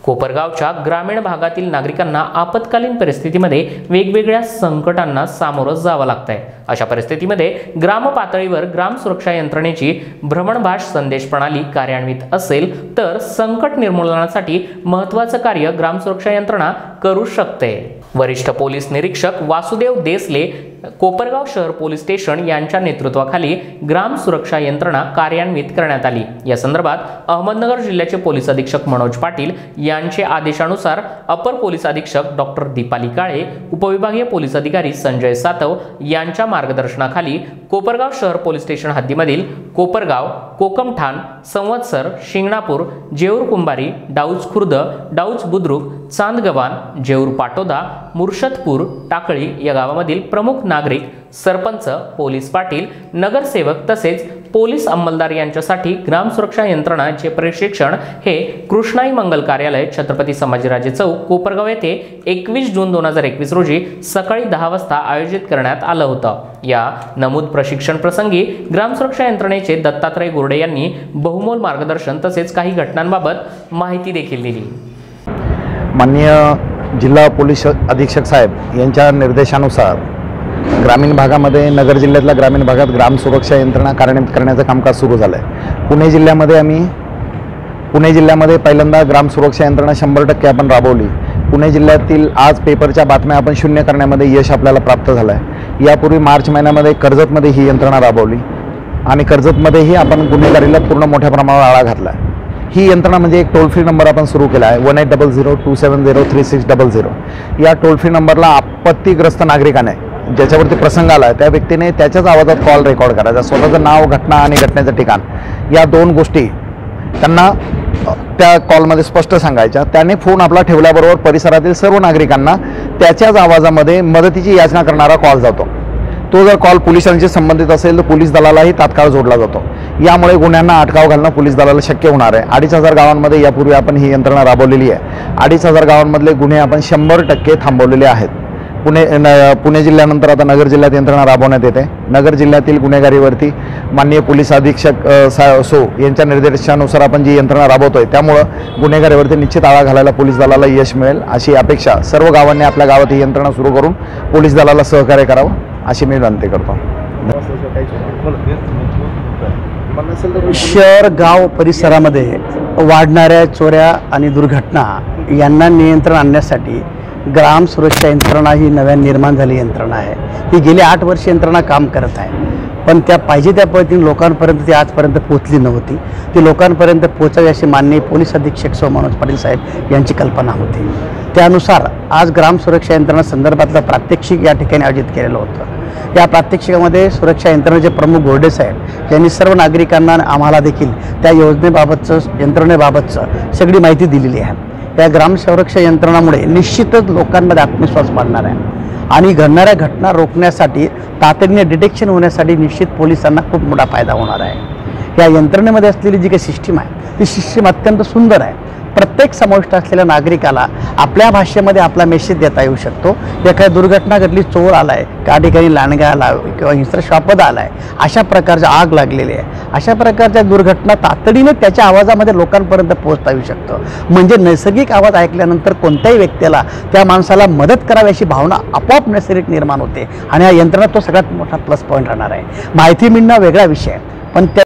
कोपरगावच्या ग्रामीण भागातील नागरिकांना आपत्कालीन परिस्थितीमध्ये वेगवेगळ्या संकटांना सामोरं जावं लागतंय। अशा परिस्थितीमध्ये ग्राम पातळीवर ग्राम सुरक्षा यंत्रणेची भ्रमणभाष संदेश प्रणाली कार्यान्वित असेल तर संकट निर्मूलनासाठी महत्त्वाचं कार्य ग्राम सुरक्षा यंत्रणा करू शकते। वरिष्ठ पोलीस निरीक्षक वासुदेव देसले कोपरगाव शहर पोलीस स्टेशन यांच्या नेतृत्वाखाली ग्राम सुरक्षा यंत्रणा कार्यान्वित करण्यात आली। या संदर्भात अहमदनगर जिल्ह्याचे पोलीस अधीक्षक मनोज पाटील यांचे आदेशानुसार अपर पोलीस अधीक्षक डॉक्टर दीपाली काळे, उपविभागीय पोलीस अधिकारी संजय सातव यांच्या मार्गदर्शनाखाली कोपरगाव शहर पोलीस स्टेशन हद्दीमधील कोपरगाव, कोकमठाण, संवत्सर, शिंगणापूर, जेऊर कुंभारी, डाऊज खुर्द, डाऊज बुद्रुक, चांदगव्हाण, जेऊर पाटोदा, मुर्शदपूर, टाकळी या गावामधील प्रमुख नागरिक, सरपंच, पोलीस पाटील, नगरसेवक तसेच पोलीस अंमलदार यांच्यासाठी ग्राम सुरक्षा यंत्रणाचे प्रशिक्षण हे कृष्णाई मंगल कार्यालय, छत्रपती संभाजीराजे चौक, कोपरगाव येथे 21 जून 2021 रोजी सकाळी 10 वाजता आयोजित करण्यात आलं होतं। या नमूद प्रशिक्षण प्रसंगी ग्राम सुरक्षा यंत्रणेचे दत्तात्रय गुर्डे यांनी बहुमोल मार्गदर्शन तसेच काही घटनांबाबत माहिती देखील दिली। माननीय जिल्हा पोलीस अधीक्षक साहेब यांच्या निर्देशानुसार ग्रामीण भागामध्ये, नगर जिल्ह्यातल्या ग्रामीण भागात ग्राम सुरक्षा यंत्रणा कार्यान्वित करण्याचं कामकाज सुरू झालं आहे। पुणे जिल्ह्यामध्ये पहिल्यांदा ग्राम सुरक्षा यंत्रणा 100% आपण राबवली। पुणे जिल्ह्यातील आज पेपरच्या बातम्या आपण शून्य करण्यामध्ये यश आपल्याला प्राप्त झालं आहे। यापूर्वी मार्च महिन्यामध्ये कर्जतमध्ये ही यंत्रणा राबवली आणि कर्जतमध्येही आपण गुन्हेगारीला पूर्ण मोठ्या प्रमाणावर आळा घातला आहे। ही यंत्रणा म्हणजे एक टोल फ्री नंबर आपण सुरू केला आहे 1800-270-3600। या टोल फ्री नंबरला आपत्तीग्रस्त नागरिकाने ज्याच्यावरती प्रसंग आला त्या व्यक्तीने त्याच्याच आवाजात कॉल रेकॉर्ड करायचा, स्वतःचं नाव, घटना आणि घटनेचं ठिकाण या दोन गोष्टी त्यांना त्या कॉलमध्ये स्पष्ट सांगायच्या। त्याने फोन आपला ठेवल्याबरोबर परिसरातील सर्व नागरिकांना त्याच्याच आवाजामध्ये मदतीची याचना करणारा कॉल जातो। तो जर कॉल पोलिसांशी संबंधित असेल तर पोलीस दलालाही तात्काळ जोडला जातो। यामुळे गुन्ह्यांना अटकाव घालणं पोलीस दलाला शक्य होणार आहे। 2500 गावांमध्ये यापूर्वी आपण ही यंत्रणा राबवलेली आहे। 2500 गावांमधले गुन्हे आपण 100% थांबवलेले आहेत। पुणे जिल्ह्यानंतर आता नगर जिल्ह्यात यंत्रणा राबवण्यात येते। नगर जिल्ह्यातील गुन्हेगारीवरती माननीय पोलीस अधीक्षक यांच्या निर्देशानुसार आपण जी यंत्रणा राबवतोय त्यामुळं गुन्हेगारीवरती निश्चित आळा घालायला पोलीस दलाला यश मिळेल अशी अपेक्षा सर्व गावांनी आपल्या गावात ही यंत्रणा सुरू करून पोलीस दलाला सहकार्य करावं अशी मी विनंती करतो। शहर गाव परिसरामध्ये वाढणाऱ्या चोऱ्या आणि दुर्घटना यांना नियंत्रण आणण्यासाठी ग्राम सुरक्षा यंत्रणा ही नव्याने निर्माण झाली यंत्रणा आहे। ही गेली 8 वर्ष यंत्रणा काम करत आहे, पण त्या पाहिजे त्या पद्धतीने लोकांपर्यंत ती आजपर्यंत पोहोचली नव्हती। ती लोकांपर्यंत पोहोचावी अशी माननीय पोलीस अधीक्षक मनोज पाटील साहेब यांची कल्पना होती। त्यानुसार आज ग्राम सुरक्षा यंत्रणा संदर्भातलं प्रात्यक्षिक या ठिकाणी आयोजित केलेलं होतं। या प्रात्यक्षिकामध्ये सुरक्षा यंत्रणेचे प्रमुख गोर्डे साहेब यांनी सर्व नागरिकांना आम्हाला देखील त्या योजनेबाबतचं, यंत्रणेबाबतचं सगळी माहिती दिलेली आहे। या ग्राम सुरक्षा यंत्रणामुळे निश्चितच लोकांमध्ये आत्मविश्वास वाढणार आहे आणि घडणाऱ्या घटना रोखण्यासाठी, तातडीने डिटेक्शन होण्यासाठी निश्चित पोलिसांना खूप मोठा फायदा होणार आहे। या यंत्रणेमध्ये असलेली जी काही सिस्टीम आहे ती सिस्टीम अत्यंत सुंदर आहे। प्रत्येक समाविष्ट असलेल्या नागरिकाला आपल्या भाषेमध्ये आपला मेसेज देता येऊ शकतो। एखादी दुर्घटना घडली, चोर आलाय, त्या ठिकाणी लांडगा आला किंवा हिंस्र शापद आलाय, अशा प्रकारची आग लागलेली आहे, अशा प्रकारच्या दुर्घटना तातडीने त्याच्या आवाजामध्ये लोकांपर्यंत पोहोचता येऊ शकतं। म्हणजे नैसर्गिक आवाज ऐकल्यानंतर कोणत्याही व्यक्तीला त्या माणसाला मदत करावी अशी भावना आपोआप नैसर्गिक निर्माण होते आणि या यंत्रणा तो सगळ्यात मोठा प्लस पॉईंट राहणार आहे। माहिती मिळणं वेगळा विषय आहे, पण त्या